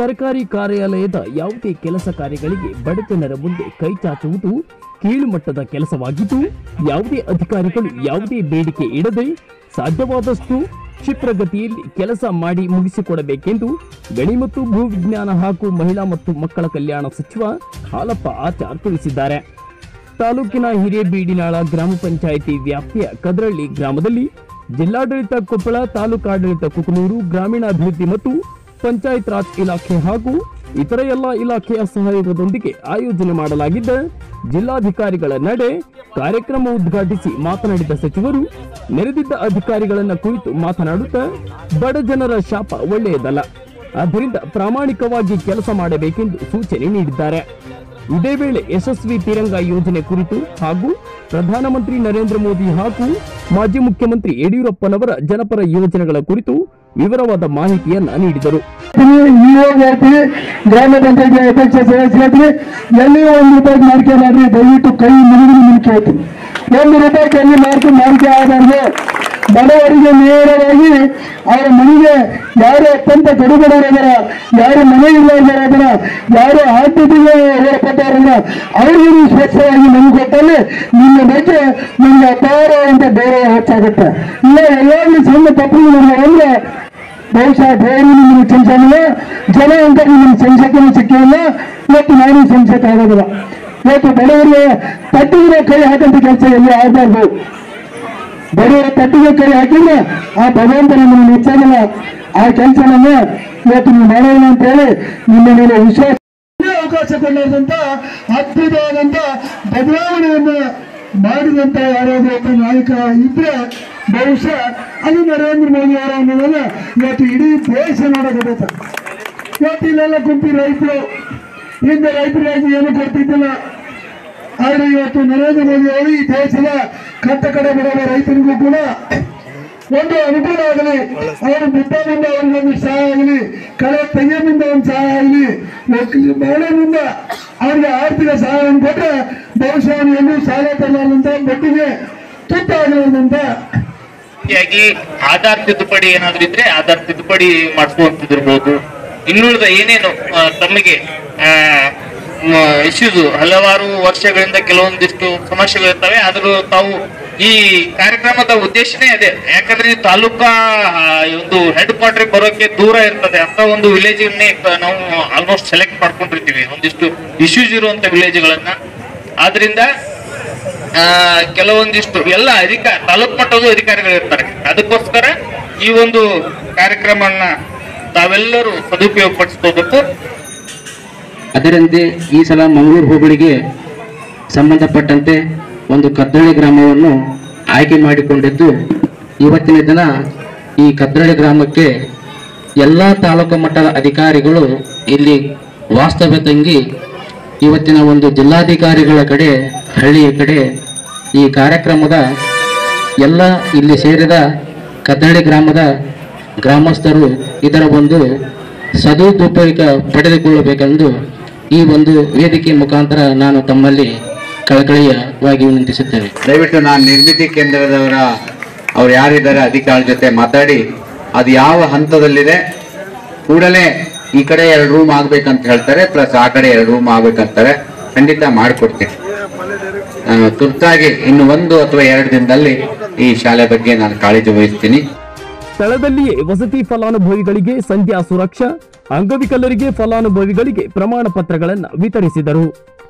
ಸರ್ಕಾರಿ ಕಾರ್ಯಾಲಯದ ಯಾವುದೇ ಕೆಲಸ ಕಾರ್ಯಗಳಿಗೆ ಬಡತನರ ಮುಂದೆ ಕೈ ಚಾಚುವುದು ಕೀಳುಮಟ್ಟದ ಕೆಲಸವಾಗಿದ್ದು, ಯಾವುದೇ ಅಧಿಕಾರಿಗಳು ಯಾವುದೇ ಬೇಡಿಕೆ ಇಡದೆ ಸಾಧ್ಯವಾದಷ್ಟು ಕ್ಷಿಪ್ರಗತಿಯಲ್ಲಿ ಕೆಲಸ ಮಾಡಿ ಮುಗಿಸಿಕೊಡಬೇಕೆಂದು ಗಣಿ ಮತ್ತು ಭೂವಿಜ್ಞಾನ ಹಾಗೂ ಮಹಿಳಾ ಮತ್ತು ಮಕ್ಕಳ ಕಲ್ಯಾಣ ಸಚಿವ ಹಾಲಪ್ಪ ಆಚಾರ್ ತಿಳಿಸಿದ್ದಾರೆ. ತಾಲೂಕಿನ ಹಿರೇಬೀಡಿನಾಳ ಗ್ರಾಮ ಪಂಚಾಯಿತಿ ವ್ಯಾಪ್ತಿಯ ಕದ್ರಳ್ಳಿ ಗ್ರಾಮದಲ್ಲಿ ಜಿಲ್ಲಾಡಳಿತ ಕೊಪ್ಪಳ, ತಾಲೂಕಾಡಳಿತ ಕುಕನೂರು, ಗ್ರಾಮೀಣಾಭಿವೃದ್ಧಿ ಮತ್ತು ಪಂಚಾಯತ್ ರಾಜ್ ಇಲಾಖೆ ಹಾಗೂ ಇತರ ಎಲ್ಲ ಇಲಾಖೆಯ ಸಹಯೋಗದೊಂದಿಗೆ ಆಯೋಜನೆ ಮಾಡಲಾಗಿದ್ದ ಜಿಲ್ಲಾಧಿಕಾರಿಗಳ ನಡೆ ಕಾರ್ಯಕ್ರಮ ಉದ್ಘಾಟಿಸಿ ಮಾತನಾಡಿದ ಸಚಿವರು, ನೆರೆದಿದ್ದ ಅಧಿಕಾರಿಗಳನ್ನ ಕುರಿತು ಮಾತನಾಡುತ್ತಾ ಬಡ ಜನರ ಶಾಪ ಒಳ್ಳೆಯದಲ್ಲ, ಆದ್ದರಿಂದ ಪ್ರಾಮಾಣಿಕವಾಗಿ ಕೆಲಸ ಮಾಡಬೇಕೆಂದು ಸೂಚನೆ ನೀಡಿದ್ದಾರೆ. ಇದೇ ವೇಳೆ ಯಶಸ್ವಿ ತಿರಂಗ ಯೋಜನೆ ಕುರಿತು ಹಾಗೂ ಪ್ರಧಾನಮಂತ್ರಿ ನರೇಂದ್ರ ಮೋದಿ ಹಾಗೂ ಮಾಜಿ ಮುಖ್ಯಮಂತ್ರಿ ಯಡಿಯೂರಪ್ಪನವರ ಜನಪರ ಯೋಜನೆಗಳ ಕುರಿತು ವಿವರವಾದ ಮಾಹಿತಿಯನ್ನ ನೀಡಿದರು. ಗ್ರಾಮ ಪಂಚಾಯತಿ ಅಧ್ಯಕ್ಷ ಸದಸ್ಯರಾದ್ರೆ ಎಲ್ಲಿ ₹1 ಮಾರಿಕೆ ಮಾಡ್ರಿ, ದಯವಿಟ್ಟು ಕೈ ಮುಗಿದು ಆಯ್ತು. ₹1 ಕೈ ಮಾರಿಕೆ ಆಗಬಾರ್ದು. ಬಡವರಿಗೆ ನೇರವಾಗಿ ಅವರ ಮನೆಗೆ ಯಾರು ಅತ್ಯಂತ ಕಡುಬಡವರಾದಾರ, ಯಾರು ಮನೆ ಇಲ್ಲದಾರ, ಯಾರು ಆದ್ಯತೆಗೆ ಹೊರಪಟ್ಟವರಲ್ಲ ಅವರಿಗೆ ನೀವು ಸ್ವಚ್ಛವಾಗಿ ಮನೆ ಕೊಟ್ಟಲ್ಲಿ ನಿಮ್ಮ ಬಗ್ಗೆ ನಿಮ್ಗೆ ಅಪಾರ ಅಂತ ಗೌರವ ಹೆಚ್ಚಾಗುತ್ತೆ. ಇಲ್ಲ ಎಲ್ಲಾದ್ರೂ ಸಣ್ಣ ತಪ್ಪು ಅಂದ್ರೆ ಬಹುಶಃ ಬೇರೆ ನಿಮಗೆ ಸಂಸದಿಲ್ಲ, ಜನ ಅಂತ ನಿಮಗೆ ಸಂಸತ್ತಿನ ಸಿಕ್ಕಿಲ್ಲ. ಇವತ್ತು ನಾನು ಸಂಸತ್ ಆಗೋದಿಲ್ಲ. ಇವತ್ತು ಬಡವರಿಗೆ ತಟ್ಟಿಗೆ ಕೈ ಹಾಕಂತ ಕೆಲಸ ಎಲ್ಲಿ ಆಗಬಾರ್ದು. ಬಡವರ ತಟ್ಟಿಗೆ ಕೈ ಹಾಕಿದ್ರೆ ಆ ಭಗವಂತ ನಿಮ್ಮನ್ನು ಮೆಚ್ಚಾಗಲ್ಲ. ಆ ಕೆಲಸವನ್ನ ಇವತ್ತು ನೀವು ಮಾಡೋಣ ಅಂತ ಹೇಳಿ ನಿಮ್ಮ ಮೇಲೆ ವಿಶ್ವಾಸ ಅವಕಾಶ ಕೊಂಡಂತ ಅದ್ಭುತವಾದಂತ ಬದಲಾವಣೆಯನ್ನ ಮಾಡಿದಂತ ಯಾರಾದ್ರೂ ಒಬ್ಬ ನಾಯಕ ಇದ್ರೆ ಬಹುಶಃ ಅದು ನರೇಂದ್ರ ಮೋದಿ ಅವರು ಅನ್ನೋದನ್ನ ಇವತ್ತು ಇಡೀ ದೇಶ ನೋಡಬೇಕು. ಇವತ್ತು ಇಲ್ಲೆಲ್ಲ ಕುಂತಿ ರೈತರು, ಹಿಂದೆ ರೈತರಾಗಿ ಏನು ಕೊಡ್ತಿದ್ದಿಲ್ಲ. ಆದ್ರೆ ಇವತ್ತು ನರೇಂದ್ರ ಮೋದಿ ಅವರು ಈ ದೇಶದ ಕಟ್ಟ ಕಡೆ ಬರುವ ರೈತರಿಗೂ ಕೂಡ ಒಂದು ಅನುಕೂಲ ಆಗಲಿ, ಅವರು ಬಿತ್ತನಿಂದ ಅವ್ರಿಗೊಂದು ಸಹಾಯ ಆಗಲಿ, ಕಳೆ ತೆಗೆಯಿಂದ ಒಂದು ಸಹಾಯ ಆಗಲಿ, ಬೆಳೆಯಿಂದ ಅವ್ರಿಗೆ ಆರ್ಥಿಕ ಸಹಾಯವನ್ನು ಕೊಟ್ಟರೆ ಬಹುಶಃ ಎಲ್ಲೂ ಸಾಲ ತರಲಾರಂತ ಬಡ್ಡಿಗೆ ತುತ್ತಾಗಲಾರ್ದಂತ ಆಧಾರ್ ತಿದ್ದುಪಡಿ ಏನಾದ್ರೂ ಇದ್ರೆ ಆಧಾರ್ ತಿದ್ದುಪಡಿ ಮಾಡಿಸುವಂತದಿರ್ಬೋದು. ಇನ್ನುಳಿದ ಏನೇನು ತಮಗೆ ಇಶ್ಯೂಸ್ ಹಲವಾರು ವರ್ಷಗಳಿಂದ ಕೆಲವೊಂದಿಷ್ಟು ಸಮಸ್ಯೆಗಳಿರ್ತವೆ. ಆದ್ರೂ ತಾವು ಈ ಕಾರ್ಯಕ್ರಮದ ಉದ್ದೇಶನೇ ಅದೇ. ಯಾಕಂದ್ರೆ ತಾಲೂಕಾ ಒಂದು ಹೆಡ್ ಕ್ವಾರ್ಟರ್ ಬರೋಕೆ ದೂರ ಇರ್ತದೆ ಅಂತ ಒಂದು ವಿಲೇಜ್ ನಾವು ಆಲ್ಮೋಸ್ಟ್ ಸೆಲೆಕ್ಟ್ ಮಾಡ್ಕೊಂಡಿರ್ತೀವಿ, ಒಂದಿಷ್ಟು ಇಶ್ಯೂಸ್ ಇರುವಂತ ವಿಲೇಜ್ಗಳನ್ನ. ಆದ್ರಿಂದ ಕೆಲವೊಂದಿಷ್ಟು ಎಲ್ಲ ತಾಲೂಕು ಮಟ್ಟದ ಅಧಿಕಾರಿಗಳು ಇರ್ತಾರೆ. ಅದಕ್ಕೋಸ್ಕರ ಈ ಒಂದು ಕಾರ್ಯಕ್ರಮವನ್ನ ತಾವೆಲ್ಲರೂ ಸದುಪಯೋಗ ಪಡಿಸ್ಕೋಬೇಕು. ಅದರಂತೆ ಈ ಸಲ ಮಂಗಳೂರು ಹೋಬಳಿಗೆ ಸಂಬಂಧಪಟ್ಟಂತೆ ಒಂದು ಕದ್ರಳ್ಳಿ ಗ್ರಾಮವನ್ನು ಆಯ್ಕೆ ಮಾಡಿಕೊಂಡಿದ್ದು, ಇವತ್ತಿನ ದಿನ ಈ ಕದ್ರಳ್ಳಿ ಗ್ರಾಮಕ್ಕೆ ಎಲ್ಲ ತಾಲೂಕು ಮಟ್ಟದ ಅಧಿಕಾರಿಗಳು ಇಲ್ಲಿ ವಾಸ್ತವ್ಯ ತಂಗಿ ಇವತ್ತಿನ ಒಂದು ಜಿಲ್ಲಾಧಿಕಾರಿಗಳ ಕಡೆ ಹಳ್ಳಿಯ ಕಡೆ ಈ ಕಾರ್ಯಕ್ರಮದ ಎಲ್ಲ ಇಲ್ಲಿ ಸೇರಿದ ಕದ್ರಳ್ಳಿ ಗ್ರಾಮದ ಗ್ರಾಮಸ್ಥರು ಇದರ ಒಂದು ಸದುಪಯೋಗ ಪಡೆದುಕೊಳ್ಳಬೇಕೆಂದು ಈ ಒಂದು ವೇದಿಕೆ ಮುಖಾಂತರ ನಾನು ತಮ್ಮಲ್ಲಿ ಕಳಕಳಿಯವಾಗಿ ವಿನಂತಿಸುತ್ತೇವೆ. ದಯವಿಟ್ಟು ನಾನು ನಿರ್ಮಿತಿ ಕೇಂದ್ರದವರ ಅವ್ರು ಯಾರಿದ್ದಾರೆ ಅಧಿಕಾರಿ ಜೊತೆ ಮಾತಾಡಿ ಅದು ಯಾವ ಹಂತದಲ್ಲಿದೆ ಕೂಡಲೇ ಈ ಕಡೆ 2 ರೂಮ್ ಆಗ್ಬೇಕಂತ ಹೇಳ್ತಾರೆ, ಪ್ಲಸ್ ಆ ಕಡೆ 2 ರೂಮ್ ಆಗ್ಬೇಕಂತಾರೆ. ಖಂಡಿತ ಮಾಡಿಕೊಡ್ತೀನಿ. ನಾನು ತುರ್ತಾಗಿ ಇನ್ನು 1 ಅಥವಾ 2 ದಿನದಲ್ಲಿ ಈ ಶಾಲೆ ಬಗ್ಗೆ ನಾನು ಕಾಳಜಿ ವಹಿಸ್ತೀನಿ. ಸ್ಥಳದಲ್ಲಿಯೇ ವಸತಿ ಫಲಾನುಭವಿಗಳಿಗೆ ಸಂಧ್ಯಾ ಸುರಕ್ಷಾ, ಅಂಗವಿಕಲರಿಗೆ ಫಲಾನುಭವಿಗಳಿಗೆ ಪ್ರಮಾಣ ಪತ್ರಗಳನ್ನು ವಿತರಿಸಿದರು.